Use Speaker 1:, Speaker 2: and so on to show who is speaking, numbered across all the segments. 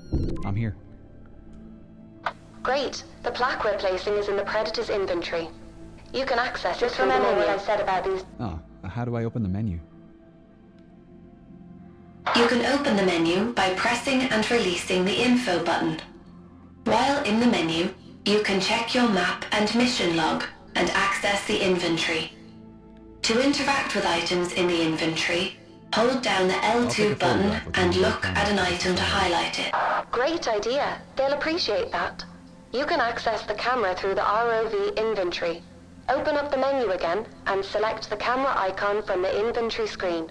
Speaker 1: I'm here.
Speaker 2: Great. The plaque we're placing is in the Predator's inventory. You can access it. Just remember what I said about these.
Speaker 1: Ah, how do I open the menu?
Speaker 3: You can open the menu by pressing and releasing the info button. While in the menu, you can check your map and mission log and access the inventory. To interact with items in the inventory, hold down the L2 button and look at an item to highlight it.
Speaker 2: Great idea. They'll appreciate that. You can access the camera through the ROV inventory. Open up the menu again and select the camera icon from the inventory screen.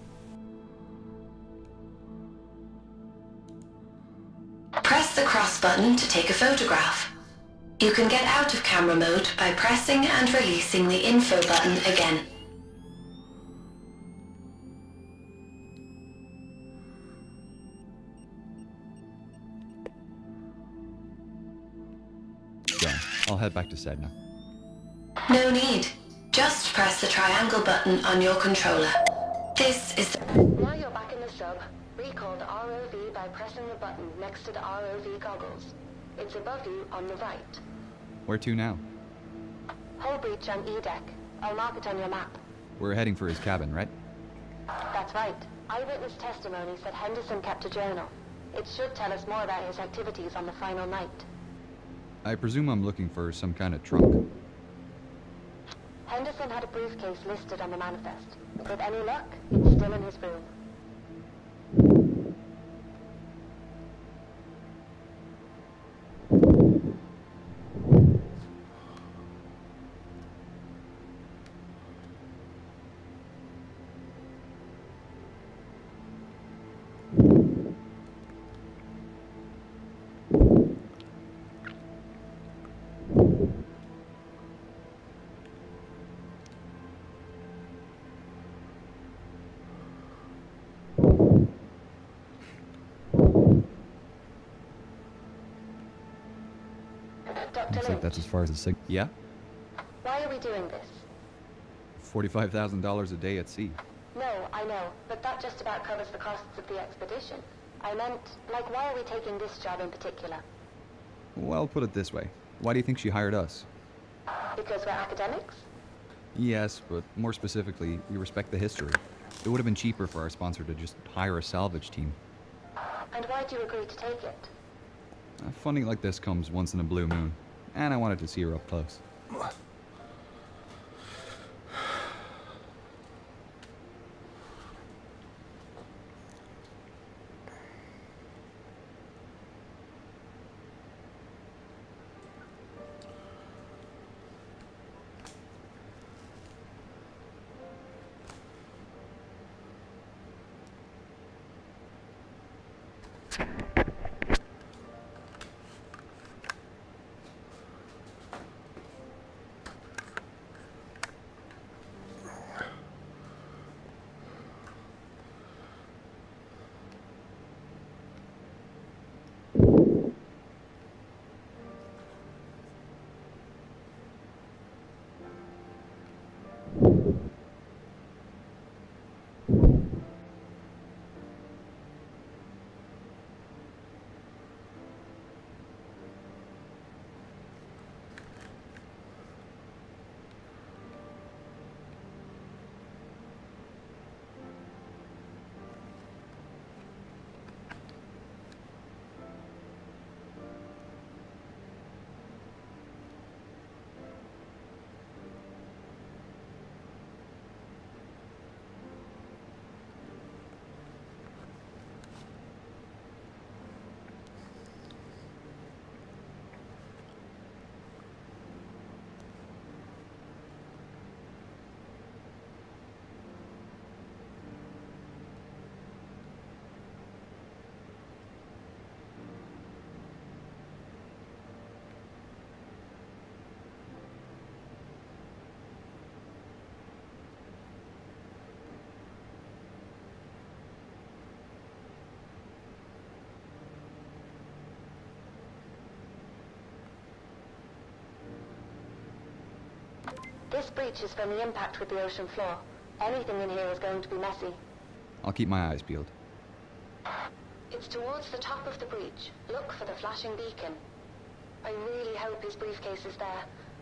Speaker 3: Press the cross button to take a photograph. You can get out of camera mode by pressing and releasing the info button again.
Speaker 1: Done. I'll head back to Sedna.
Speaker 3: No need. Just press the triangle button on your controller. This is the...
Speaker 2: Now you're back in the sub. Recall the ROV by pressing the button next to the ROV goggles. It's above you on the right.
Speaker 1: Where to now?
Speaker 2: Hull breach on E-deck. I'll mark it on your map.
Speaker 1: We're heading for his cabin, right?
Speaker 2: That's right. Eyewitness testimony said Henderson kept a journal. It should tell us more about his activities on the final night.
Speaker 1: I presume I'm looking for some kind of trunk.
Speaker 2: Henderson had a briefcase listed on the manifest. With any luck, it's still in his room.
Speaker 1: Looks like that's as far as the sig. Yeah?
Speaker 2: Why are we doing this?
Speaker 1: $45,000 a day at sea.
Speaker 2: No, I know, but that just about covers the costs of the expedition. I meant, like, why are we taking this job in particular?
Speaker 1: Well, put it this way. Why do you think she hired us?
Speaker 2: Because we're academics?
Speaker 1: Yes, but more specifically, we respect the history. It would have been cheaper for our sponsor to just hire a salvage team.
Speaker 2: And why'd you agree to take it?
Speaker 1: Funding like this comes once in a blue moon, and I wanted to see her up close.
Speaker 2: This breach is from the impact with the ocean floor. Anything in here is going to be messy.
Speaker 1: I'll keep my eyes peeled.
Speaker 2: It's towards the top of the breach. Look for the flashing beacon. I really hope his briefcase is there.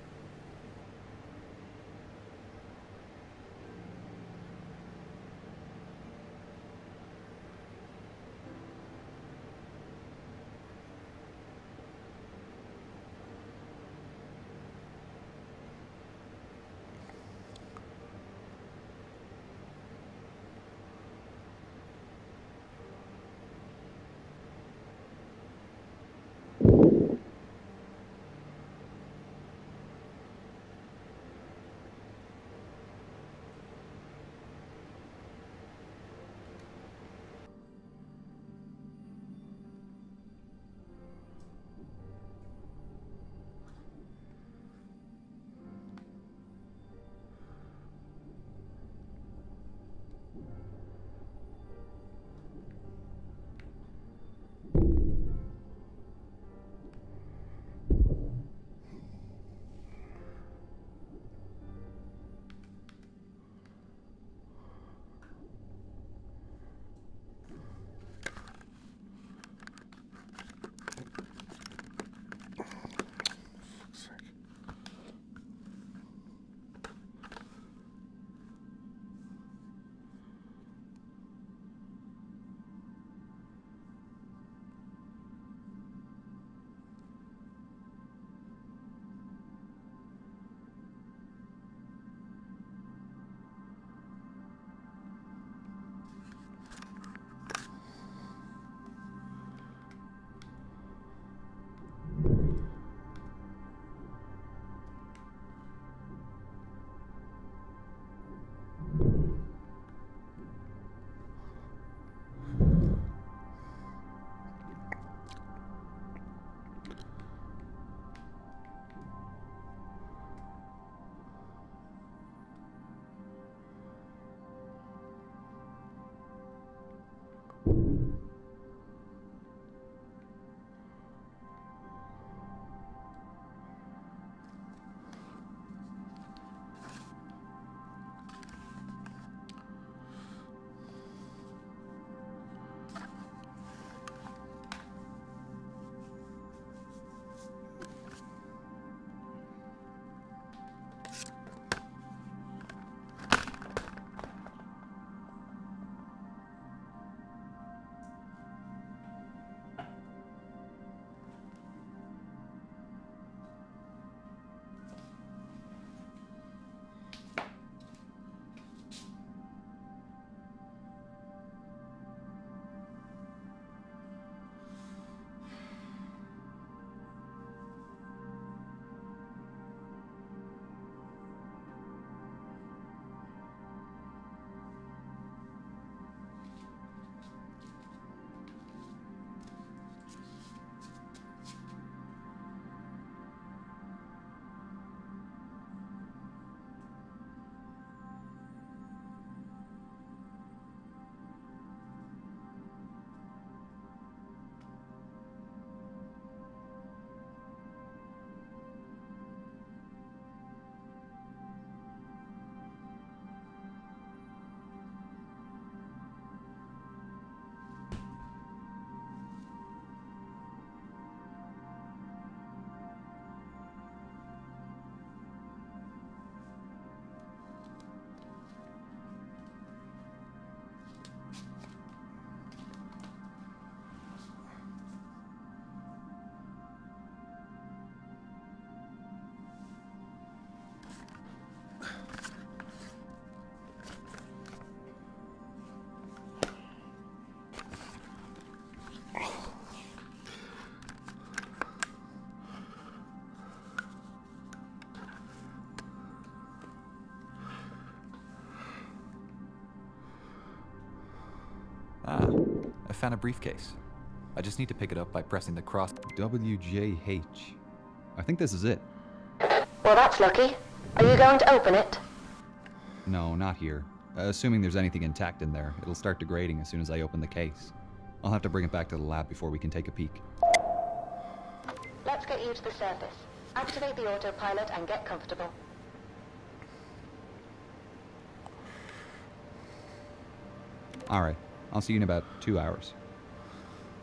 Speaker 1: Ah, I found a briefcase. I just need to pick it up by pressing the cross WJH. I think this is it.
Speaker 2: Well, that's lucky. Are you going to open it?
Speaker 1: No, not here. Assuming there's anything intact in there, it'll start degrading as soon as I open the case. I'll have to bring it back to the lab before we can take a peek.
Speaker 2: Let's get you to the surface. Activate the autopilot and get comfortable.
Speaker 1: Alright, I'll see you in about 2 hours.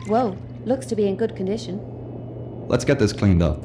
Speaker 4: Whoa, looks to be in good condition.
Speaker 1: Let's get this cleaned up.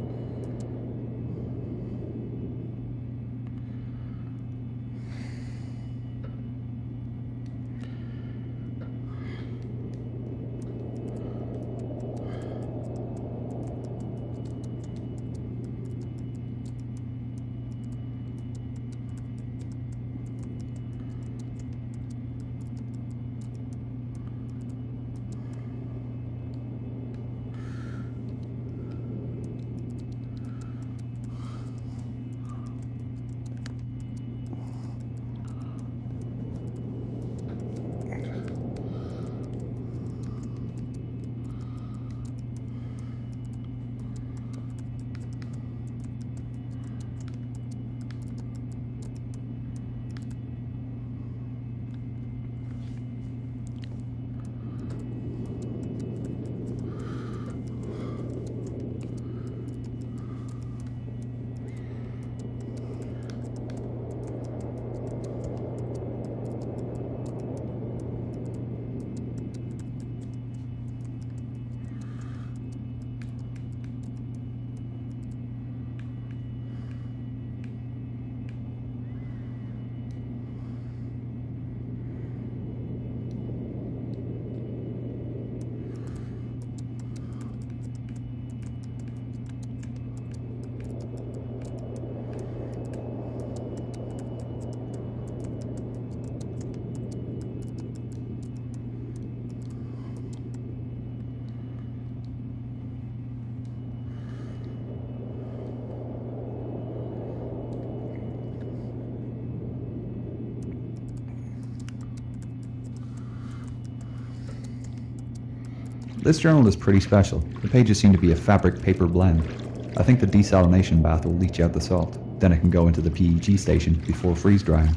Speaker 1: This journal is pretty special. The pages seem to be a fabric paper blend. I think the desalination bath will leach out the salt. Then it can go into the PEG station before freeze drying.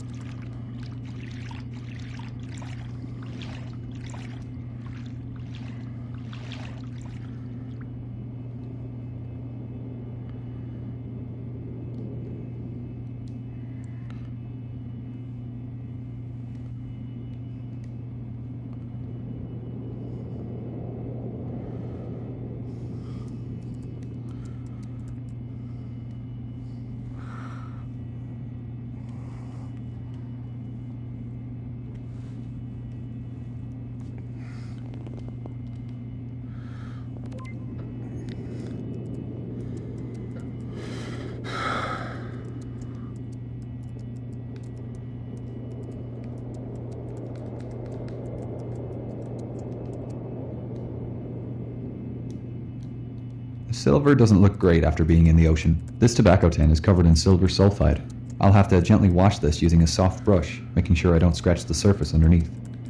Speaker 1: Silver doesn't look great after being in the ocean. This tobacco tin is covered in silver sulfide. I'll have to gently wash this using a soft brush, making sure I don't scratch the surface underneath.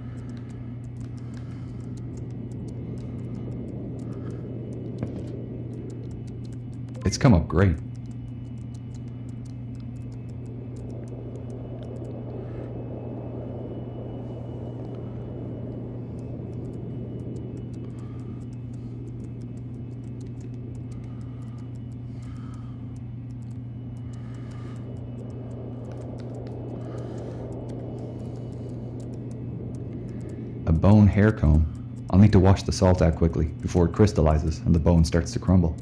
Speaker 1: It's come up great. A bone hair comb. I'll need to wash the salt out quickly before it crystallizes and the bone starts to crumble.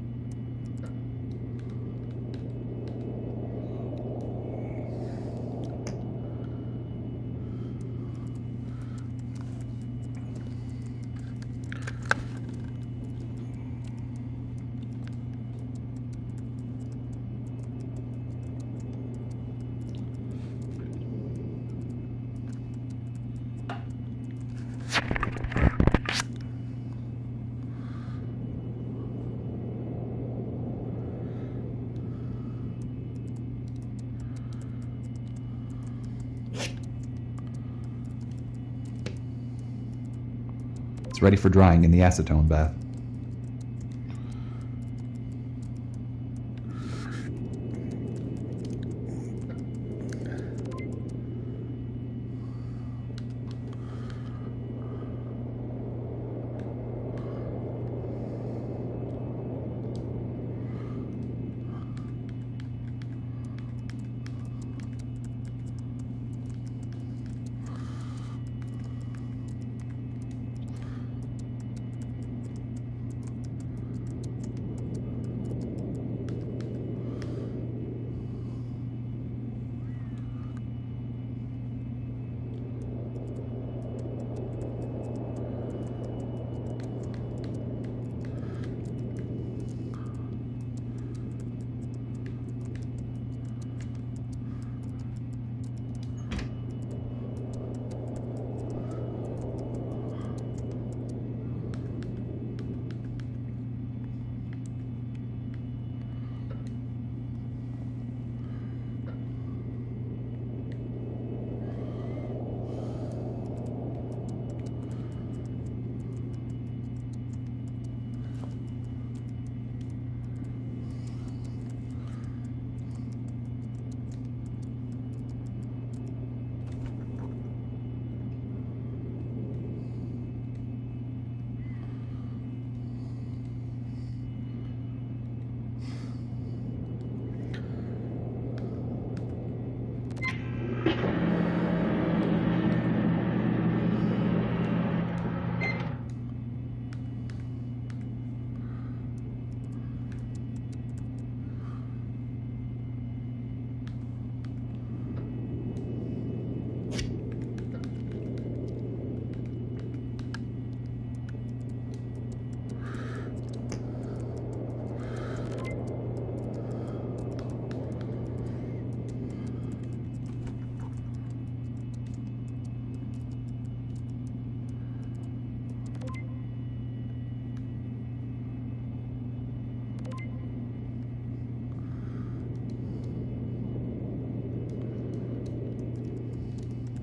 Speaker 1: It's ready for drying in the acetone bath.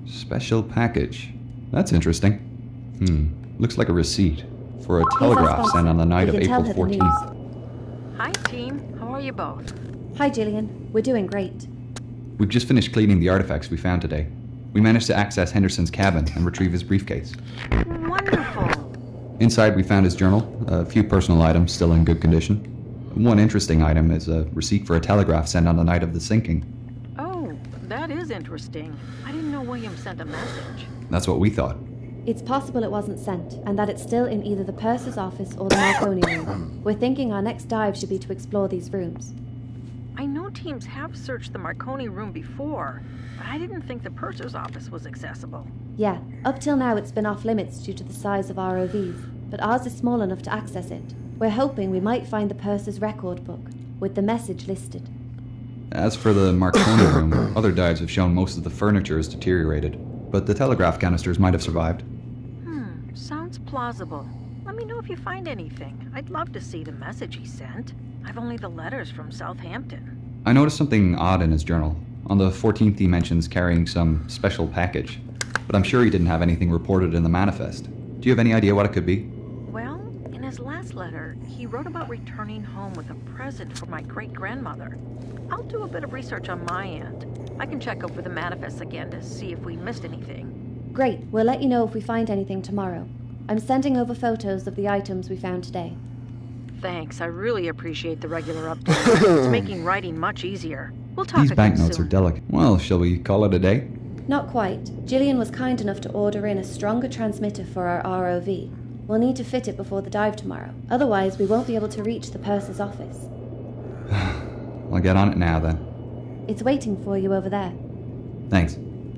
Speaker 1: Special package. That's interesting. Looks like a receipt for a
Speaker 4: He's our
Speaker 1: telegraph
Speaker 4: sponsor.
Speaker 1: sent on the night
Speaker 4: We
Speaker 1: of
Speaker 4: can tell
Speaker 1: April
Speaker 4: her the
Speaker 1: 14th.
Speaker 5: Hi, team. How are you both?
Speaker 4: Hi, Gillian. We're doing great.
Speaker 1: We've just finished cleaning the artifacts we found today. We managed to access Henderson's cabin and retrieve his briefcase.
Speaker 5: Wonderful.
Speaker 1: Inside, we found his journal, a few personal items still in good condition. One interesting item is a receipt for a telegraph sent on the night of the sinking.
Speaker 5: Oh, that is interesting. I didn't know William sent a message.
Speaker 1: That's what we thought.
Speaker 4: It's possible it wasn't sent, and that it's still in either the purser's office or the Marconi room. We're thinking our next dive should be to explore these rooms.
Speaker 5: I know teams have searched the Marconi room before, but I didn't think the purser's office was accessible.
Speaker 4: Yeah, up till now it's been off limits due to the size of ROVs, but ours is small enough to access it. We're hoping we might find the purser's record book, with the message listed.
Speaker 1: As for the Marconi room, other dives have shown most of the furniture is deteriorated, but the telegraph canisters might have survived.
Speaker 5: Sounds plausible. Let me know if you find anything. I'd love to see the message he sent. I've only the letters from Southampton.
Speaker 1: I noticed something odd in his journal. On the 14th, he mentions carrying some special package, but I'm sure he didn't have anything reported in the manifest. Do you have any idea what it could be?
Speaker 5: Well, in his last letter, he wrote about returning home with a present for my great-grandmother. I'll do a bit of research on my end. I can check over the manifest again to see if we missed anything.
Speaker 4: Great, we'll let you know if we find anything tomorrow. I'm sending over photos of the items we found today.
Speaker 5: Thanks, I really appreciate the regular updates. It's making writing much easier. We'll talk
Speaker 1: These
Speaker 5: again
Speaker 1: banknotes are
Speaker 5: soon.
Speaker 1: delicate. Well, shall we call it a day?
Speaker 4: Not quite. Gillian was kind enough to order in a stronger transmitter for our ROV. We'll need to fit it before the dive tomorrow. Otherwise, we won't be able to reach the purser's office.
Speaker 1: I'll get on it now then.
Speaker 4: It's waiting for you over there.
Speaker 1: Thanks.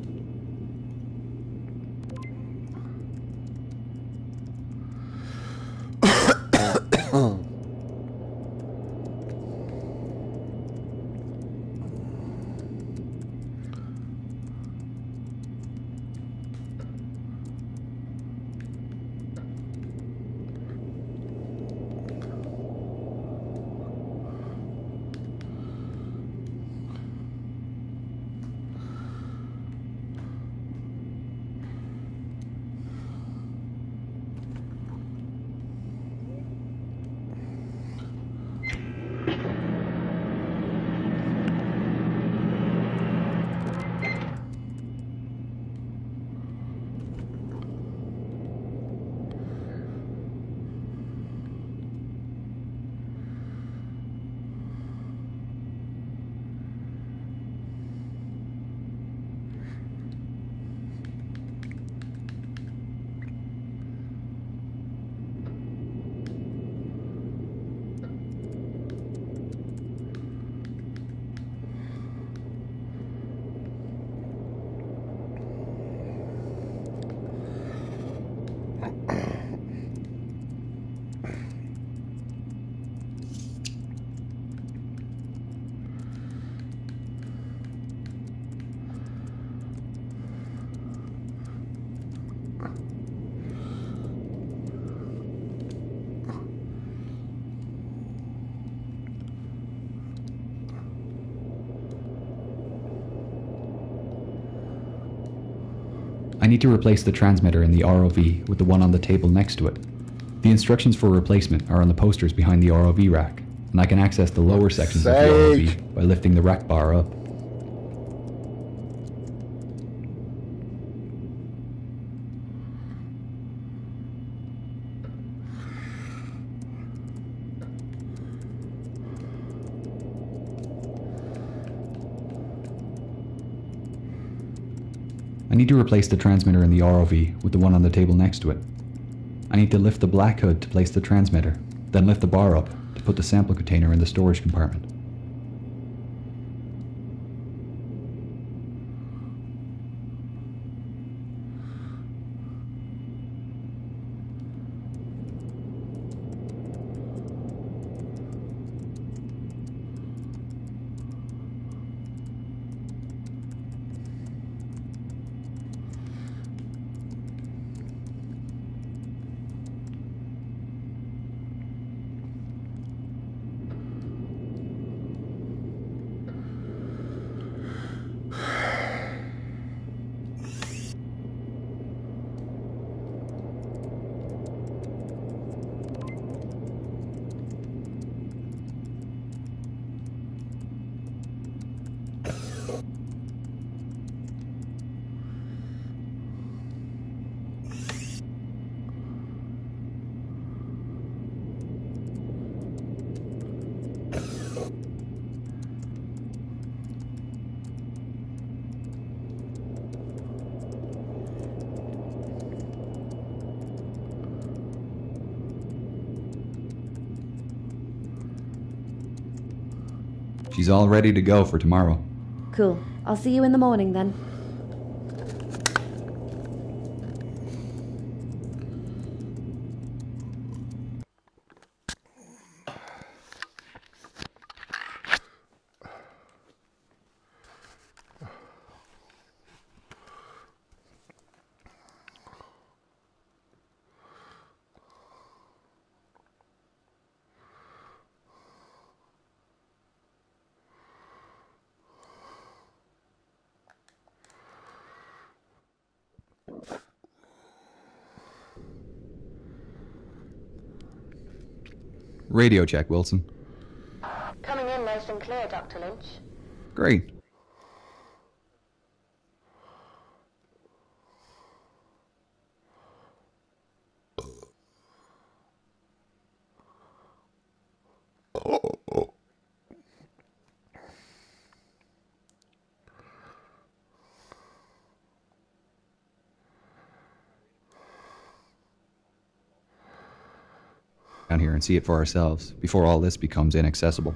Speaker 1: I need to replace the transmitter in the ROV with the one on the table next to it. The instructions for replacement are on the posters behind the ROV rack, and I can access the lower sections of the ROV by lifting the rack bar up. I need to replace the transmitter in the ROV with the one on the table next to it. I need to lift the black hood to place the transmitter, then lift the bar up to put the sample container in the storage compartment. She's all ready to go for tomorrow.
Speaker 4: Cool. I'll see you in the morning then.
Speaker 1: Radio check, Wilson.
Speaker 2: Coming in nice and clear, Dr. Lynch.
Speaker 1: Great. Down here and see it for ourselves before all this becomes inaccessible.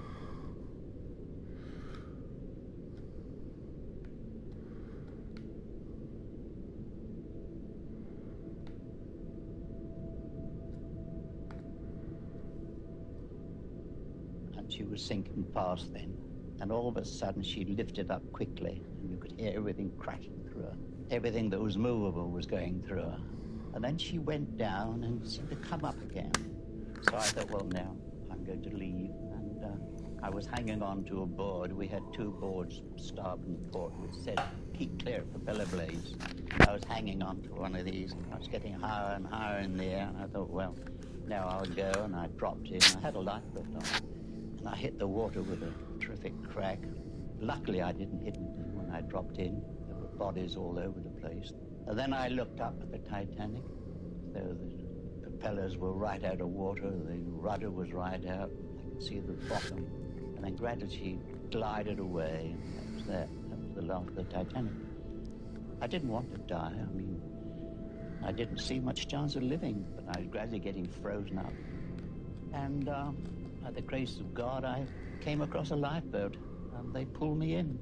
Speaker 6: And she was sinking fast then, and all of a sudden she lifted up quickly, and you could hear everything crashing through her. Everything that was movable was going through her. And then she went down and seemed to come up again. So I thought, well, now I'm going to leave. And I was hanging on to a board. We had two boards, starboard and port, which said, keep clear of propeller blades. I was hanging on to one of these. I was getting higher and higher in the air. And I thought, well, now I'll go. And I dropped in. I had a lifeboat on. And I hit the water with a terrific crack. Luckily, I didn't hit anything when I dropped in. There were bodies all over the place. And then I looked up at the Titanic. There were the propellers were right out of water, the rudder was right out, I could see the bottom, and then gradually she glided away, and that was that. That was the last of the Titanic. I didn't want to die. I mean, I didn't see much chance of living, but I was gradually getting frozen up. And by the grace of God, I came across a lifeboat, and they pulled me in.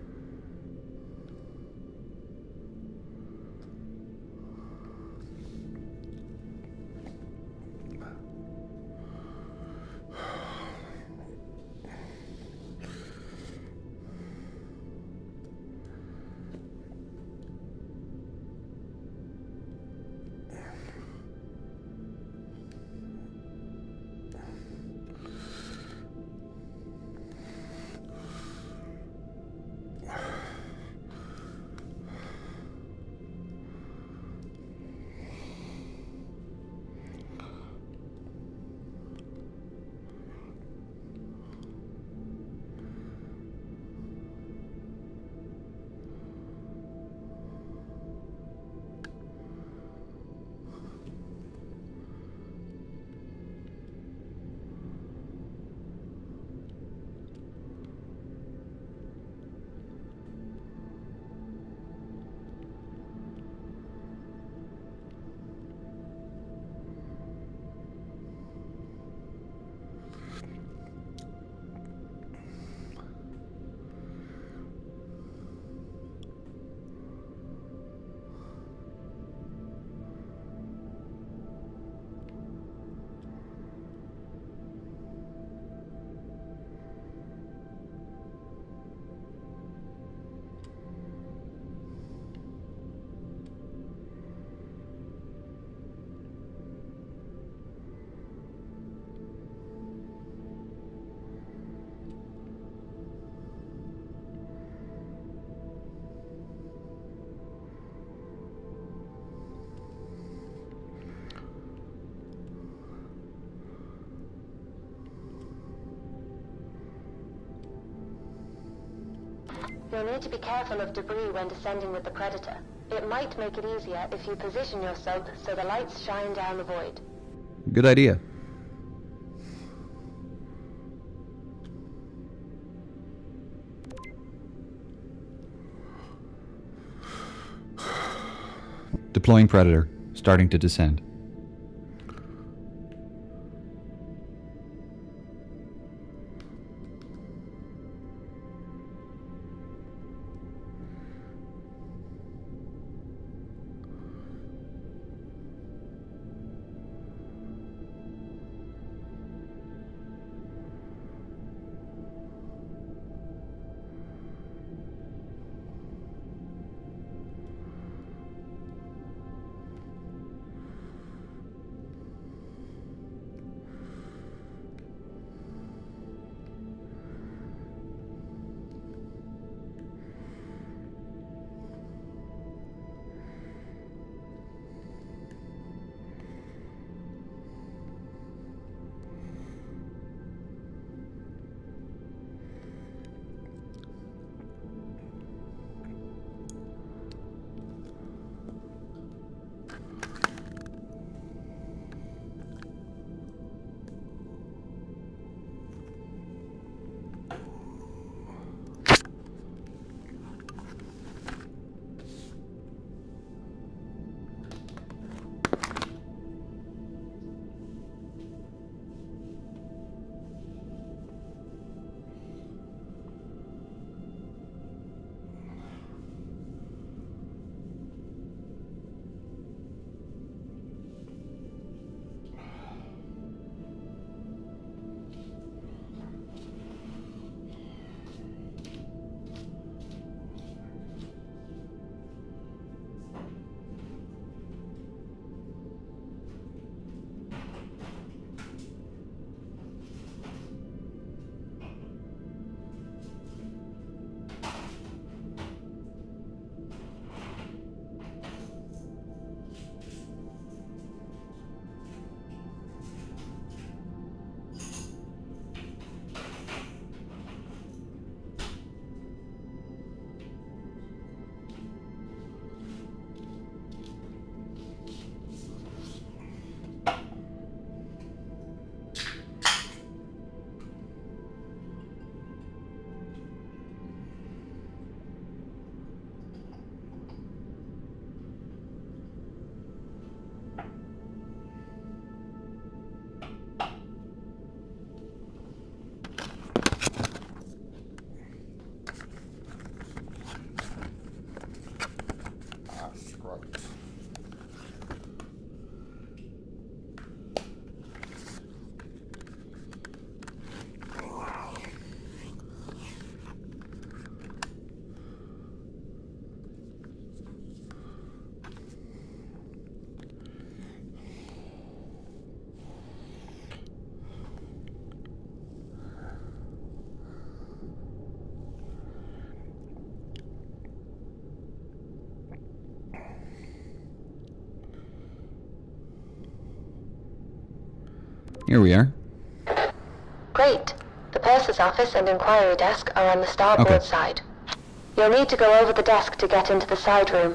Speaker 2: You'll need to be careful of debris when descending with the Predator. It might make it easier if you position yourself so the lights shine down the void.
Speaker 1: Good idea. Deploying Predator, starting to descend. Here we are.
Speaker 2: Great. The purser's office and inquiry desk are on the starboard
Speaker 1: Okay.
Speaker 2: side. You'll need to go over the desk to get into the side room.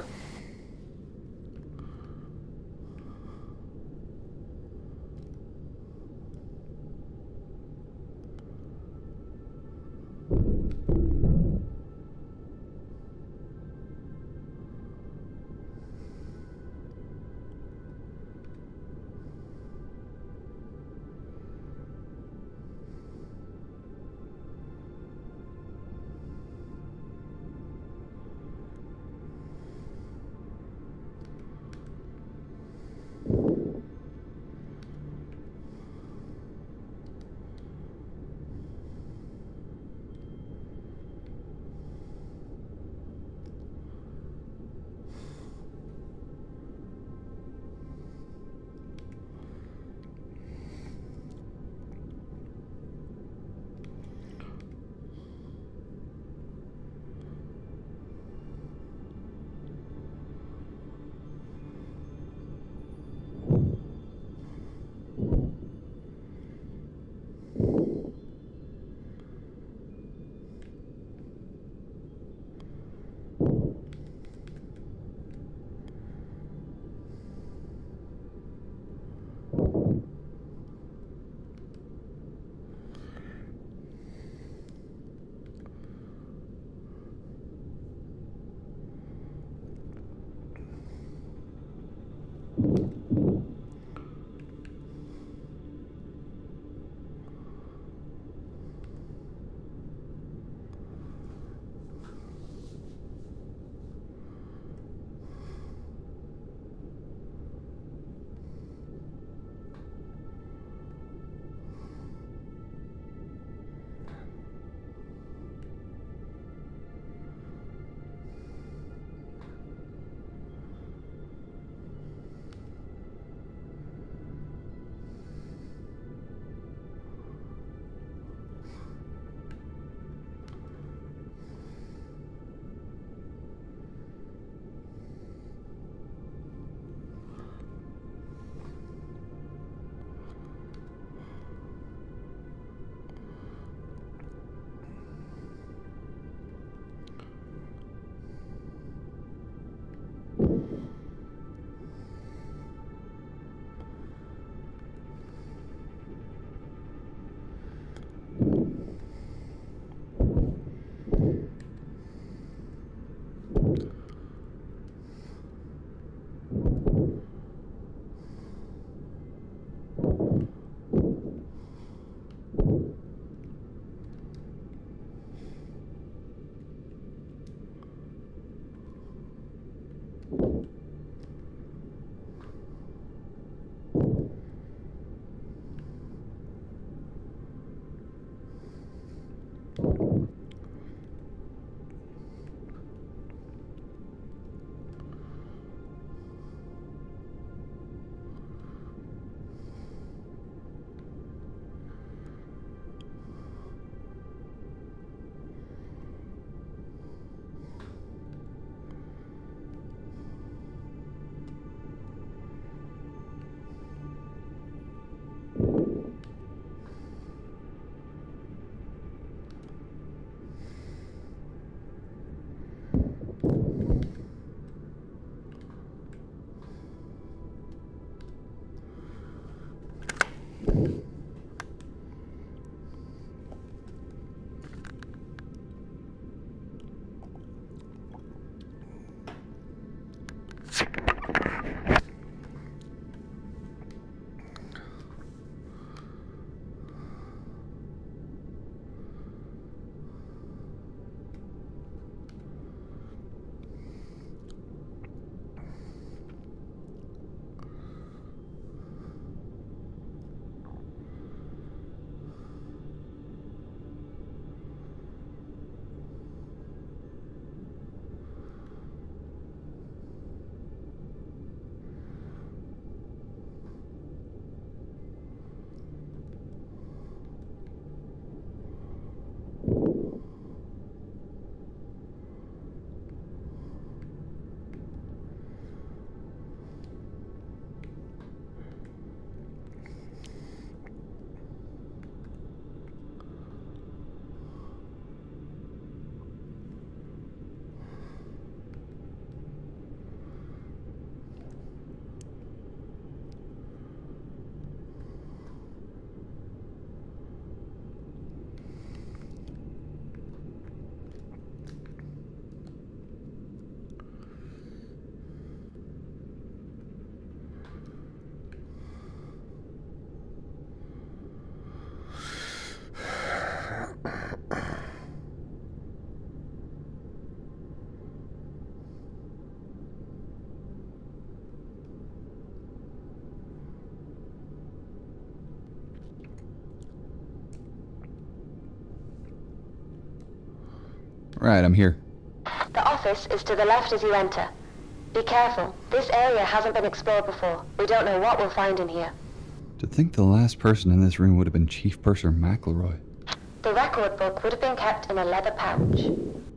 Speaker 1: Right, I'm here.
Speaker 2: The office is to the left as you enter. Be careful. This area hasn't been explored before. We don't know what we'll find in here.
Speaker 1: To think the last person in this room would have been Chief Purser McElroy.
Speaker 2: The record book would have been kept in a leather pouch.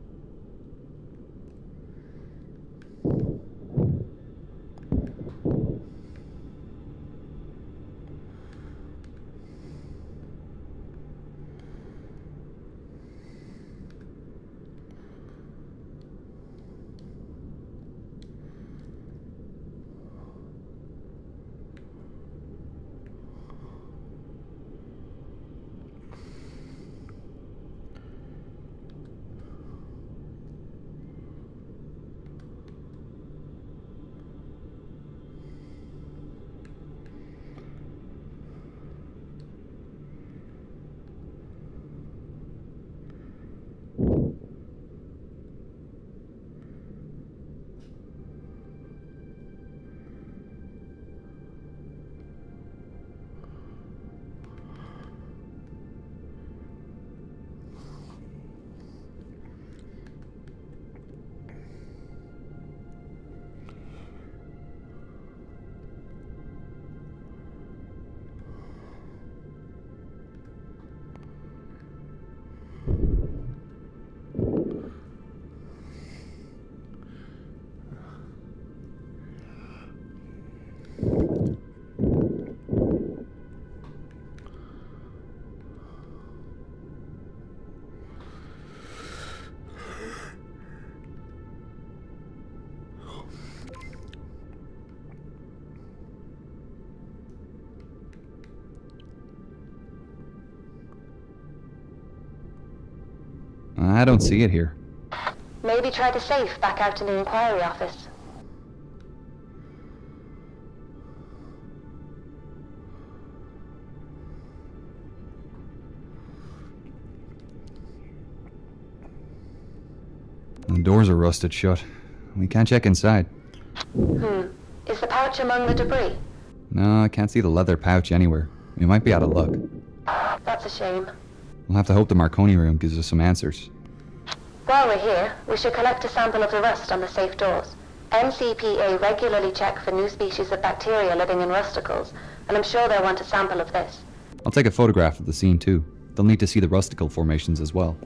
Speaker 1: I don't see it here.
Speaker 2: Maybe try the safe back out in the inquiry office.
Speaker 1: The doors are rusted shut. We can't check inside.
Speaker 2: Is the pouch among the debris?
Speaker 1: No, I can't see the leather pouch anywhere. We might be out of luck.
Speaker 2: That's a shame.
Speaker 1: We'll have to hope the Marconi room gives us some answers.
Speaker 2: While we're here, we should collect a sample of the rust on the safe doors. MCPA regularly check for new species of bacteria living in rusticles, and I'm sure they'll want a sample of this.
Speaker 1: I'll take a photograph of the scene too. They'll need to see the rusticle formations as well.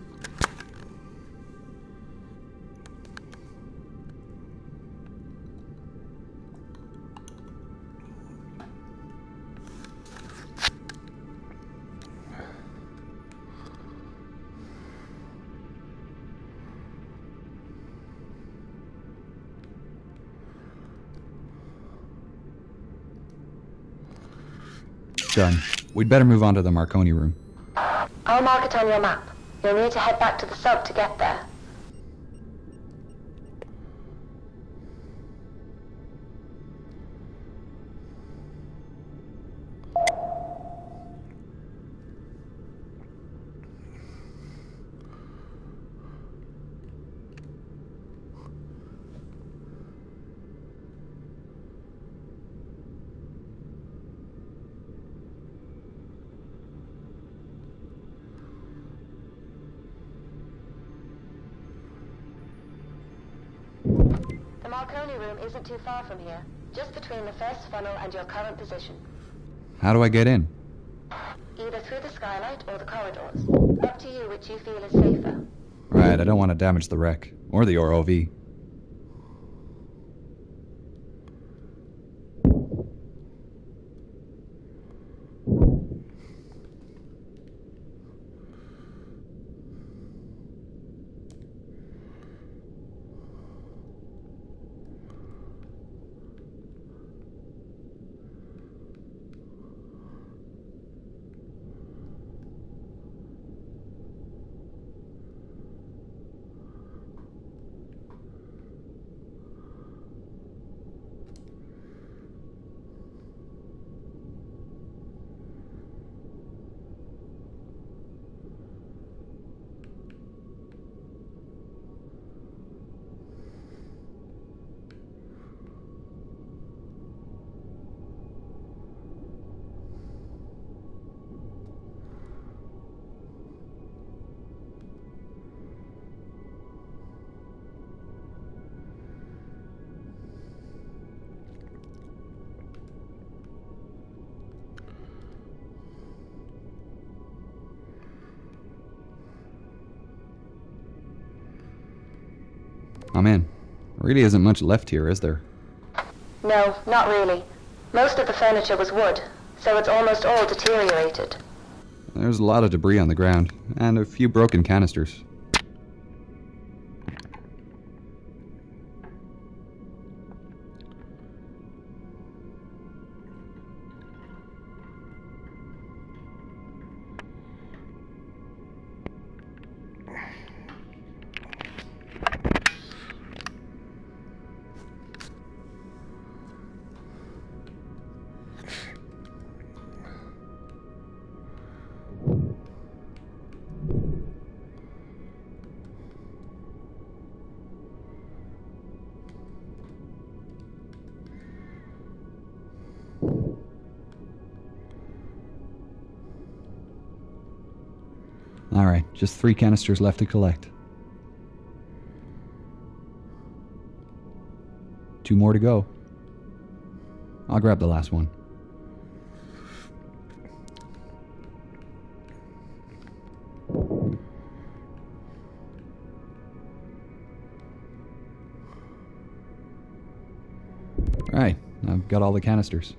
Speaker 1: Done. We'd better move on to the Marconi room.
Speaker 2: I'll mark it on your map. You'll need to head back to the sub to get there. The Marconi room isn't too far from here, just between the first funnel and your current position.
Speaker 1: How do I get in?
Speaker 2: Either through the skylight or the corridors. Up to you which you feel is safer.
Speaker 1: Right, I don't want to damage the wreck. Or the ROV. I'm in. There really isn't much left here, is there?
Speaker 2: No, not really. Most of the furniture was wood, so it's almost all deteriorated.
Speaker 1: There's a lot of debris on the ground, and a few broken canisters. Alright, just 3 canisters left to collect. 2 more to go. I'll grab the last one. Right, I've got all the canisters.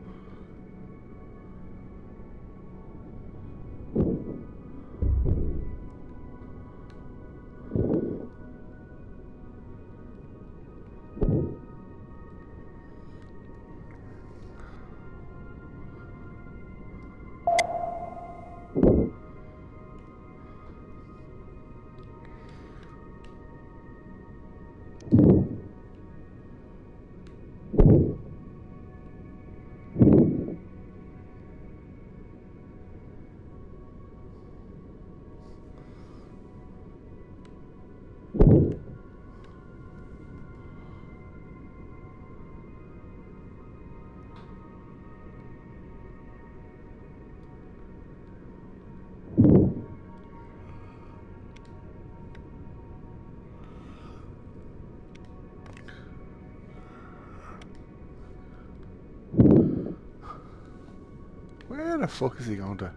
Speaker 7: Where the fuck is he going to?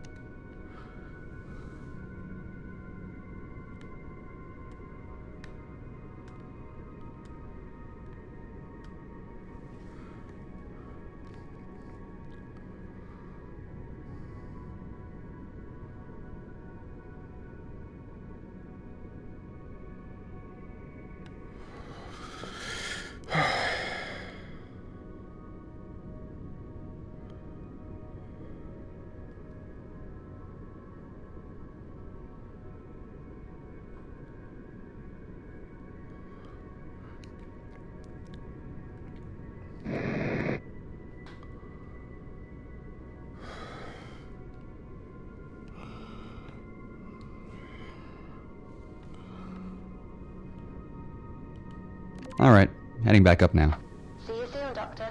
Speaker 1: Alright, heading back up now.
Speaker 2: See you soon, Doctor.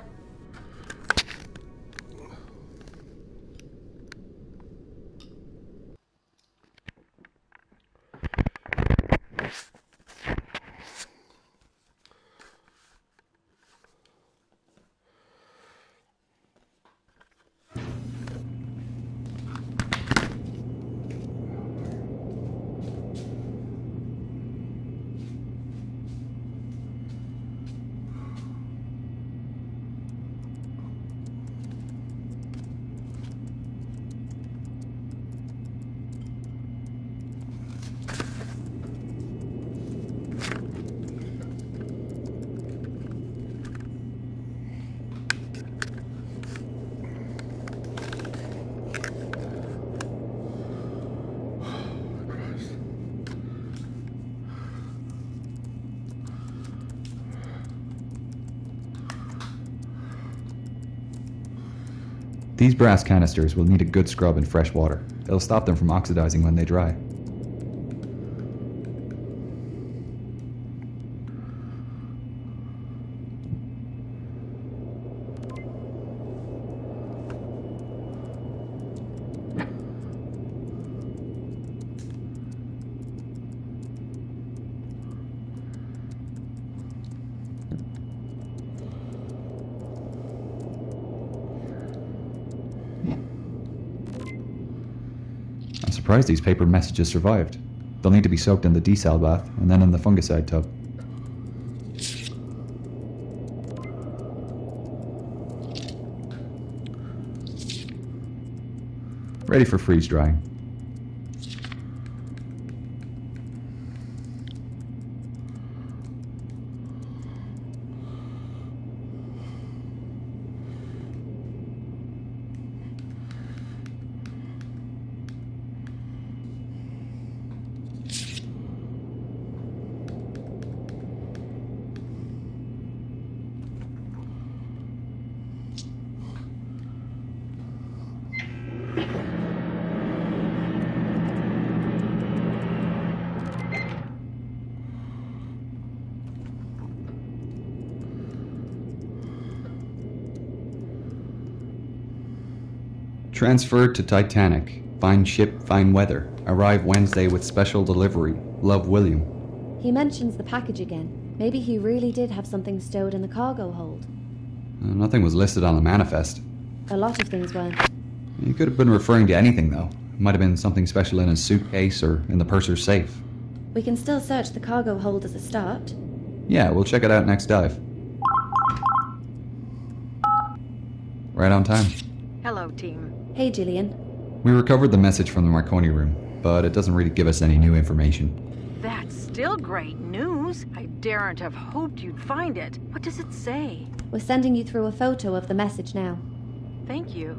Speaker 1: These brass canisters will need a good scrub in fresh water. It'll stop them from oxidizing when they dry. I'm surprised these paper messages survived. They'll need to be soaked in the desal bath and then in the fungicide tub. Ready for freeze drying. Transferred to Titanic. Fine ship, fine weather. Arrive Wednesday with special delivery. Love, William.
Speaker 4: He mentions the package again. Maybe he really did have something stowed in the cargo hold.
Speaker 1: Nothing was listed on the manifest.
Speaker 4: A lot of things weren't.
Speaker 1: He could have been referring to anything, though. Might have been something special in his suitcase or in the purser's safe.
Speaker 4: We can still search the cargo hold as a start.
Speaker 1: Yeah, we'll check it out next dive. Right on time.
Speaker 5: Hello, team.
Speaker 4: Hey, Gillian.
Speaker 1: We recovered the message from the Marconi room, but it doesn't really give us any new information.
Speaker 5: That's still great news. I daren't have hoped you'd find it. What does it say?
Speaker 4: We're sending you through a photo of the message now.
Speaker 5: Thank you.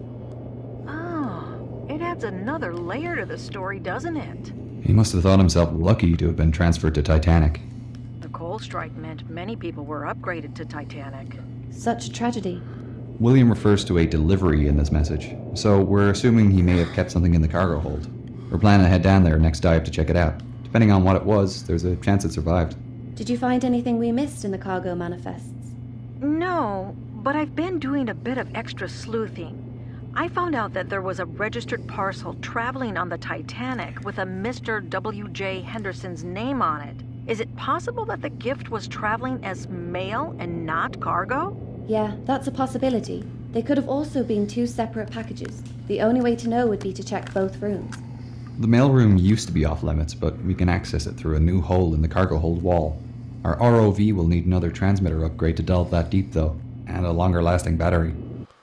Speaker 5: Oh, it adds another layer to the story, doesn't it?
Speaker 1: He must have thought himself lucky to have been transferred to Titanic.
Speaker 5: The coal strike meant many people were upgraded to Titanic.
Speaker 4: Such a tragedy.
Speaker 1: William refers to a delivery in this message, so we're assuming he may have kept something in the cargo hold. We're planning to head down there next dive to check it out. Depending on what it was, there's a chance it survived.
Speaker 4: Did you find anything we missed in the cargo manifests?
Speaker 5: No, but I've been doing a bit of extra sleuthing. I found out that there was a registered parcel traveling on the Titanic with a Mr. W.J. Henderson's name on it. Is it possible that the gift was traveling as mail and not cargo?
Speaker 4: Yeah, that's a possibility. They could have also been two separate packages. The only way to know would be to check both rooms.
Speaker 1: The mailroom used to be off limits, but we can access it through a new hole in the cargo hold wall. Our ROV will need another transmitter upgrade to delve that deep, though, and a longer lasting battery.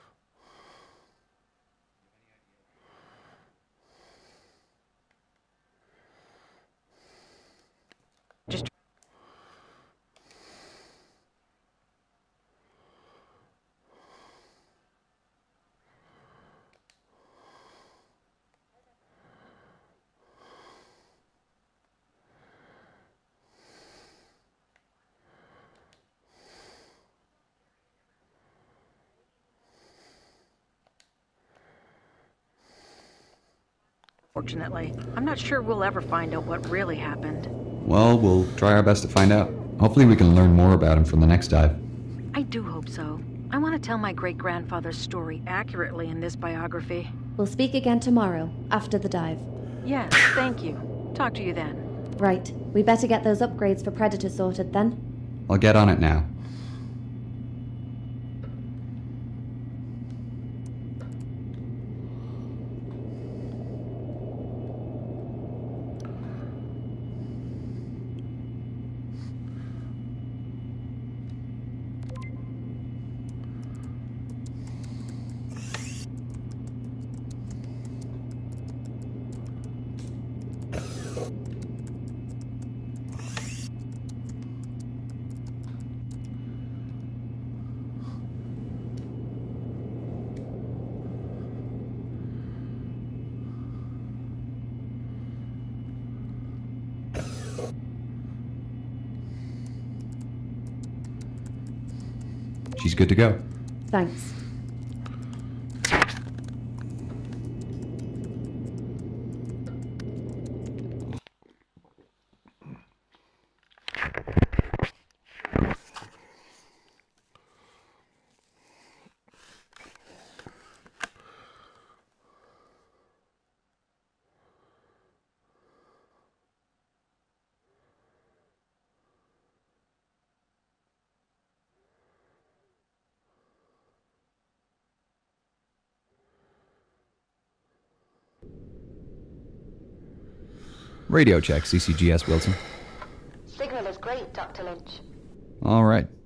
Speaker 5: Just Fortunately, I'm not sure we'll ever find out what really happened.
Speaker 1: Well, we'll try our best to find out. Hopefully we can learn more about him from the next dive.
Speaker 5: I do hope so. I want to tell my great-grandfather's story accurately in this biography.
Speaker 4: We'll speak again tomorrow, after the dive.
Speaker 5: Yes, thank you. Talk to you then.
Speaker 4: Right. We better get those upgrades for Predator sorted then.
Speaker 1: I'll get on it now. She's good to go.
Speaker 4: Thanks.
Speaker 1: Radio check, CCGS Wilson.
Speaker 2: Signal is great, Dr. Lynch.
Speaker 1: All right.